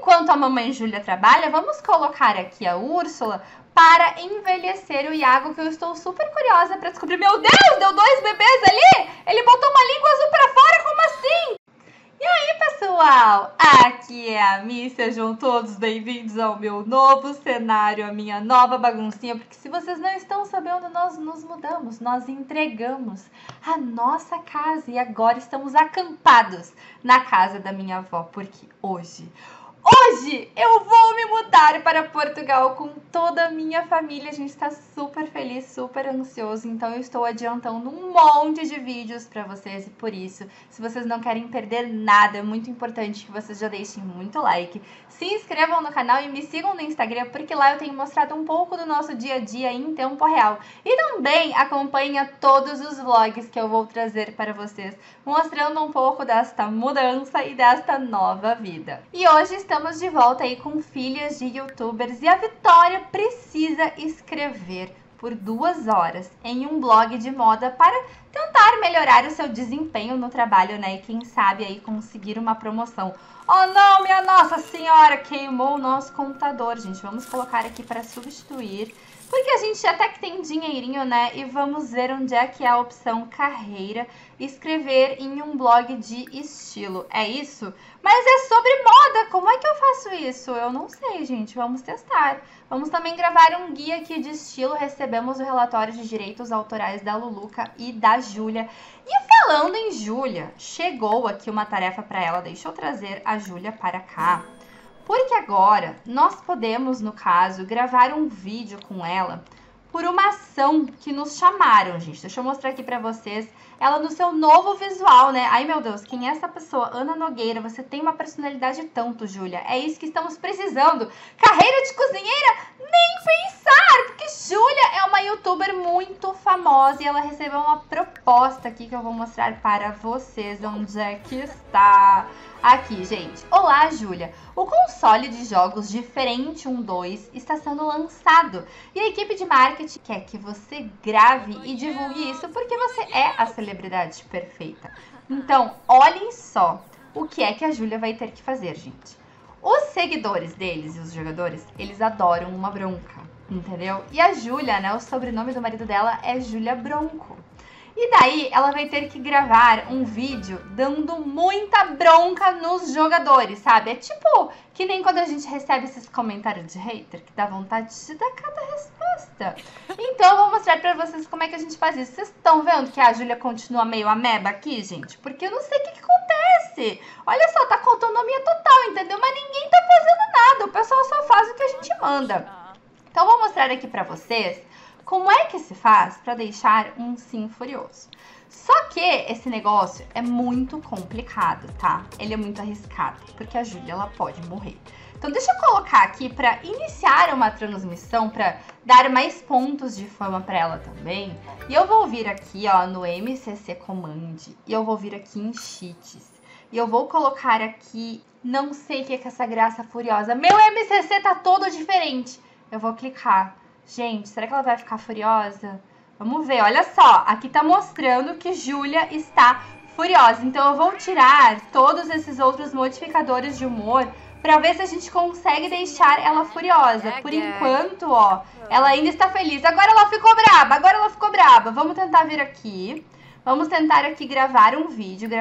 enquanto a mamãe Júlia trabalha, vamos colocar aqui a Úrsula para envelhecer o Iago, que eu estou super curiosa para descobrir. Meu Deus, deu 2 bebês ali? Ele botou uma língua azul para fora, como assim? E aí, pessoal, aqui é a Mi, sejam todos bem-vindos ao meu novo cenário, a minha nova baguncinha, porque se vocês não estão sabendo, nós nos mudamos, nós entregamos a nossa casa e agora estamos acampados na casa da minha avó, porque hoje eu vou me mudar para Portugal com toda a minha família. A gente está super feliz, super ansioso. Então eu estou adiantando um monte de vídeos para vocês. E por isso, se vocês não querem perder nada, é muito importante que vocês já deixem muito like. Se inscrevam no canal e me sigam no Instagram, porque lá eu tenho mostrado um pouco do nosso dia a dia em tempo real. E também acompanha todos os vlogs que eu vou trazer para vocês, mostrando um pouco desta mudança e desta nova vida. E hoje estamos de volta aí com filhas de youtubers e a Vitória precisa escrever por 2 horas em um blog de moda para tentar melhorar o seu desempenho no trabalho, né? E quem sabe aí conseguir uma promoção. Oh não, minha Nossa Senhora, queimou o nosso computador, gente. Vamos colocar aqui para substituir, porque a gente até que tem dinheirinho, né? E vamos ver onde é que é a opção carreira, escrever em um blog de estilo. É isso? Mas é sobre moda, como é que eu faço isso? Eu não sei, gente, vamos testar. Vamos também gravar um guia aqui de estilo, recebemos o relatório de direitos autorais da Luluca e da Júlia. E falando em Júlia, chegou aqui uma tarefa para ela, deixa eu trazer a Júlia para cá. Porque agora nós podemos, no caso, gravar um vídeo com ela por uma ação que nos chamaram, gente. Deixa eu mostrar aqui pra vocês. Ela no seu novo visual, né? Ai, meu Deus, quem é essa pessoa? Ana Nogueira, você tem uma personalidade tanto, Júlia. É isso que estamos precisando. Carreira de cozinheira? Nem pensar, porque Júlia é uma youtuber muito famosa e ela recebeu uma proposta aqui que eu vou mostrar para vocês. Onde é que está? Aqui, gente. Olá, Júlia. O console de jogos Diferente 1.2 está sendo lançado e a equipe de marketing quer que você grave e divulgue isso porque você é a celebridade perfeita. Então, olhem só o que é que a Júlia vai ter que fazer, gente. Os seguidores deles e os jogadores, eles adoram uma bronca, entendeu? E a Júlia, né, o sobrenome do marido dela é Júlia Bronco. E daí ela vai ter que gravar um vídeo dando muita bronca nos jogadores, sabe? É tipo que nem quando a gente recebe esses comentários de hater que dá vontade de dar cada resposta. Então eu vou mostrar pra vocês como é que a gente faz isso. Vocês estão vendo que a Júlia continua meio ameba aqui, gente? Porque eu não sei o que acontece. Olha só, tá com autonomia total, entendeu? Mas ninguém tá fazendo nada. O pessoal só faz o que a gente manda. Então eu vou mostrar aqui pra vocês como é que se faz para deixar um sim furioso. Só que esse negócio é muito complicado, tá? Ele é muito arriscado, porque a Júlia, ela pode morrer. Então deixa eu colocar aqui para iniciar uma transmissão, para dar mais pontos de fama para ela também. E eu vou vir aqui, ó, no MCC Command, e eu vou vir aqui em Cheats. E eu vou colocar aqui, não sei o que é essa graça furiosa. Meu MCC tá todo diferente. Eu vou clicar. Gente, será que ela vai ficar furiosa? Vamos ver, olha só. Aqui tá mostrando que Júlia está furiosa. Então eu vou tirar todos esses outros modificadores de humor pra ver se a gente consegue deixar ela furiosa. Por enquanto, ó, ela ainda está feliz. Agora ela ficou braba, Vamos tentar vir aqui. Vamos tentar aqui gravar um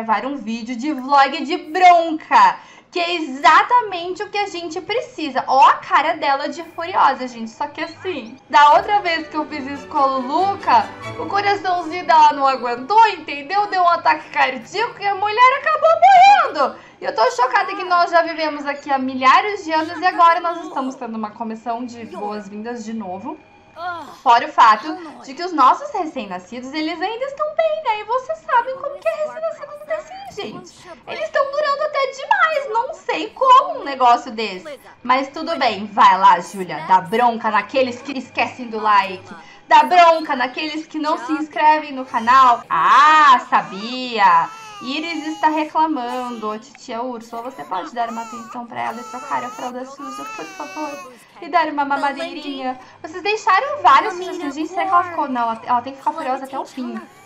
vídeo de vlog de bronca. Que é exatamente o que a gente precisa. Ó a cara dela de furiosa, gente. Só que assim, da outra vez que eu fiz isso com a Luluca, o coraçãozinho dela não aguentou, entendeu? Deu um ataque cardíaco e a mulher acabou morrendo. E eu tô chocada que nós já vivemos aqui há milhares de anos e agora nós estamos tendo uma comissão de boas-vindas de novo. Fora o fato de que os nossos recém-nascidos, eles ainda estão bem, né? E vocês sabem como que é recém-nascido desse, gente. Eles estão durando até demais, não sei como um negócio desse. Mas tudo bem, vai lá, Júlia, dá bronca naqueles que esquecem do like. Dá bronca naqueles que não se inscrevem no canal. Ah, sabia! Iris está reclamando. Ô, titia Úrsula, você pode dar uma atenção pra ela e trocar a fralda suja, por favor? E dar uma mamadeirinha. Vocês deixaram várias sugestões. Gente, será que ela ficou? Não, ela tem que ficar furiosa até o fim.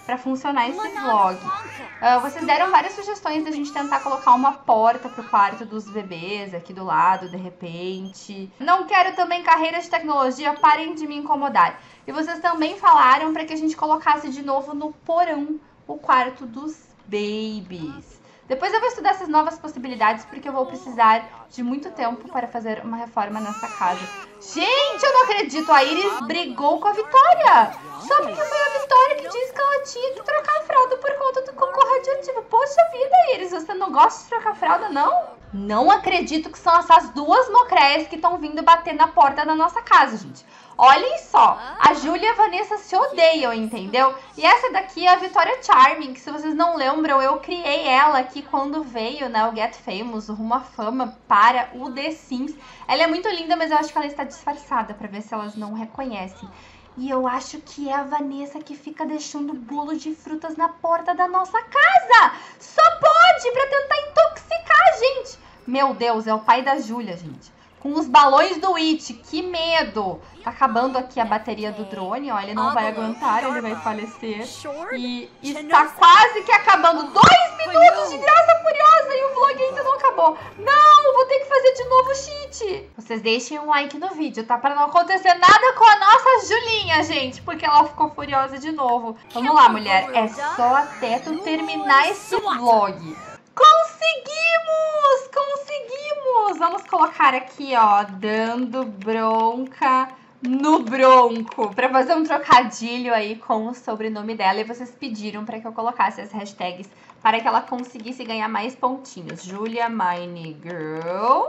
pra funcionar esse vlog. Vocês deram várias sugestões da gente tentar colocar uma porta pro quarto dos bebês aqui do lado, de repente. Não quero também carreiras de tecnologia, parem de me incomodar. E vocês também falaram pra que a gente colocasse de novo no porão o quarto dos babies. Depois eu vou estudar essas novas possibilidades, porque eu vou precisar de muito tempo para fazer uma reforma nessa casa. Gente, eu não acredito! A Iris brigou com a Vitória! Só porque foi a Vitória que disse que ela tinha que trocar a fralda por conta do cocô radioativo. Poxa vida, Iris, você não gosta de trocar a fralda, não? Não acredito que são essas duas mocréias que estão vindo bater na porta da nossa casa, gente. Olhem só, a Júlia e a Vanessa se odeiam, entendeu? E essa daqui é a Vitória Charming, que se vocês não lembram, eu criei ela aqui quando veio, né, o Get Famous, o Rumo à Fama para o The Sims. Ela é muito linda, mas eu acho que ela está disfarçada, pra ver se elas não reconhecem. E eu acho que é a Vanessa que fica deixando bolo de frutas na porta da nossa casa. Só pode, pra tentar intoxicar a gente. Meu Deus, é o pai da Júlia, gente. Com os balões do It, que medo! Tá acabando aqui a bateria do drone, ó, ele não vai aguentar, ele vai falecer. E está quase que acabando. 2 minutos de graça furiosa e o vlog ainda não acabou. Não, vou ter que fazer de novo o cheat. Vocês deixem um like no vídeo, tá? Pra não acontecer nada com a nossa Julinha, gente, porque ela ficou furiosa de novo. Vamos lá, mulher, é só até tu terminar esse vlog. Conseguimos! Conseguimos! Vamos colocar aqui, ó, dando bronca no Bronco, pra fazer um trocadilho aí com o sobrenome dela. E vocês pediram pra que eu colocasse as hashtags para que ela conseguisse ganhar mais pontinhos. Julia Mine Girl,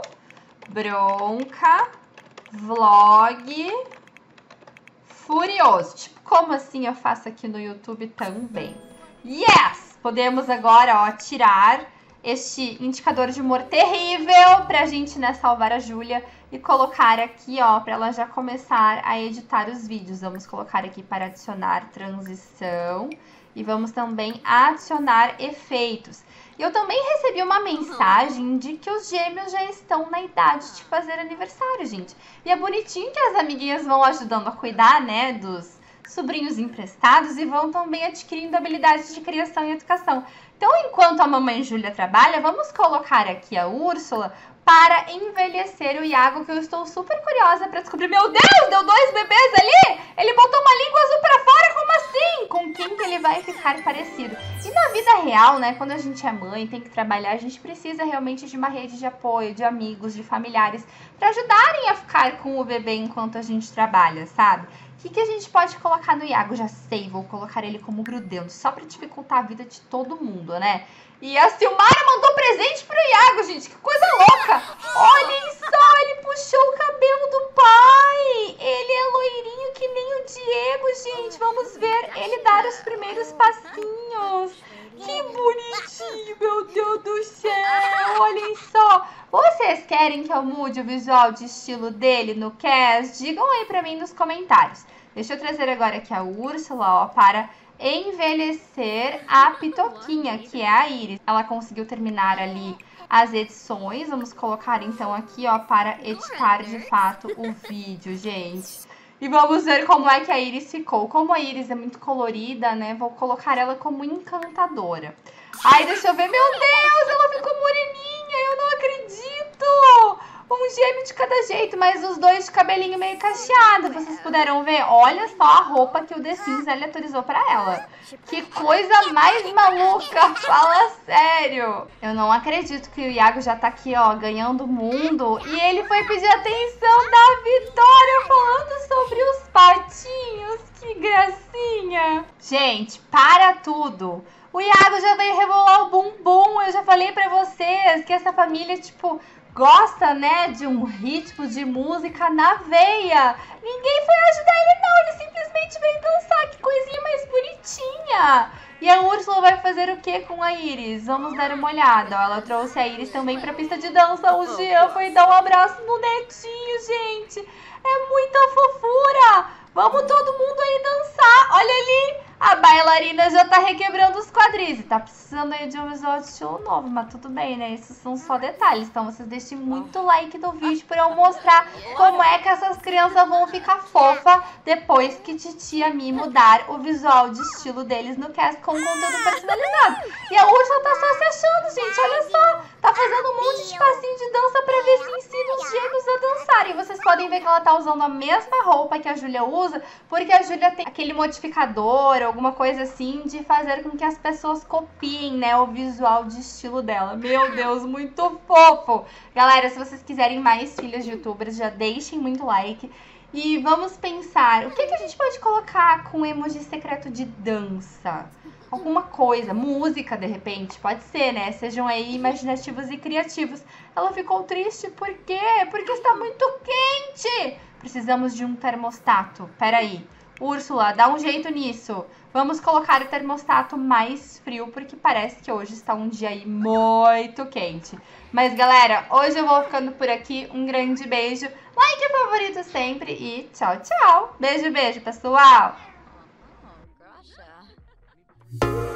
Bronca, Vlog, Furioso. Tipo, como assim eu faço aqui no YouTube também? Yes! Podemos agora, ó, tirar este indicador de humor terrível pra gente, né, salvar a Júlia e colocar aqui, ó, pra ela já começar a editar os vídeos. Vamos colocar aqui para adicionar transição e vamos também adicionar efeitos. Eu também recebi uma mensagem de que os gêmeos já estão na idade de fazer aniversário, gente. E é bonitinho que as amiguinhas vão ajudando a cuidar, né, dos sobrinhos emprestados e vão também adquirindo habilidades de criação e educação. Então, enquanto a mamãe Júlia trabalha, vamos colocar aqui a Úrsula para envelhecer o Iago, que eu estou super curiosa para descobrir. Meu Deus, deu 2 bebês ali? Ele botou uma língua azul para fora? Como assim? Com quem que ele vai ficar parecido? E na vida real, né, quando a gente é mãe, tem que trabalhar, a gente precisa realmente de uma rede de apoio, de amigos, de familiares, para ajudarem a ficar com o bebê enquanto a gente trabalha, sabe? O que a gente pode colocar no Iago? Já sei, vou colocar ele como grudento, só pra dificultar a vida de todo mundo, né? E a Silmara mandou presente pro Iago, gente, que coisa louca! Olhem só, ele puxou o cabelo do pai! Ele é loirinho que nem o Diego, gente! Vamos ver ele dar os primeiros passinhos! Que bonitinho, meu Deus do céu! Olhem só! Vocês querem que eu mude o visual de estilo dele no cast? Digam aí pra mim nos comentários. Deixa eu trazer agora aqui a Úrsula, ó, para envelhecer a Pitoquinha, que é a Iris. Ela conseguiu terminar ali as edições. Vamos colocar então aqui, ó, para editar de fato o vídeo, gente. E vamos ver como é que a Iris ficou. Como a Iris é muito colorida, né, vou colocar ela como encantadora. Ai, deixa eu ver. Meu Deus, ela ficou moreninha, eu não acredito! Um gêmeo de cada jeito, mas os dois de cabelinho meio cacheado. Vocês puderam ver? Olha só a roupa que o The Sims aleatorizou pra ela. Que coisa mais maluca, fala sério. Eu não acredito que o Iago já tá aqui, ó, ganhando o mundo. E ele foi pedir atenção da Vitória falando sobre os patinhos. Que gracinha. Gente, para tudo. O Iago já veio rebolar o bumbum. Eu já falei pra vocês que essa família, tipo, gosta, né, de um ritmo de música na veia. Ninguém foi ajudar ele, não. Ele simplesmente veio dançar. Que coisinha mais bonitinha. E a Úrsula vai fazer o que com a Iris? Vamos dar uma olhada. Ó, ela trouxe a Iris também pra pista de dança. O Jean foi dar um abraço no netinho, gente. É muita fofura. Vamos todo mundo aí dançar. Olha ali, a bailarina já tá requebrando os quadris. E tá precisando aí de um visual de estilo novo, mas tudo bem, né? Esses são só detalhes. Então vocês deixem muito like no vídeo pra eu mostrar como é que essas crianças vão ficar fofa depois que Titia Mi mudar o visual de estilo deles no cast com conteúdo personalizado. E a Úrsula tá só se achando, gente. Olha só. Tá fazendo um monte de passinho de dança pra ver se ensina os gêmeos a dançarem. Vocês podem ver que ela tá usando a mesma roupa que a Júlia usa, porque a Júlia tem aquele modificador, alguma coisa assim, de fazer com que as pessoas copiem, né, o visual de estilo dela. Meu Deus, muito fofo! Galera, se vocês quiserem mais filhos de youtubers, já deixem muito like. E vamos pensar, o que a gente pode colocar com emoji secreto de dança? Alguma coisa, música de repente, pode ser, né? Sejam aí imaginativos e criativos. Ela ficou triste, por quê? Porque está muito quente! Precisamos de um termostato. Peraí, Úrsula, dá um jeito nisso. Vamos colocar o termostato mais frio, porque parece que hoje está um dia aí muito quente. Mas galera, hoje eu vou ficando por aqui. Um grande beijo, like e favorito sempre e tchau, tchau. Beijo, beijo, pessoal!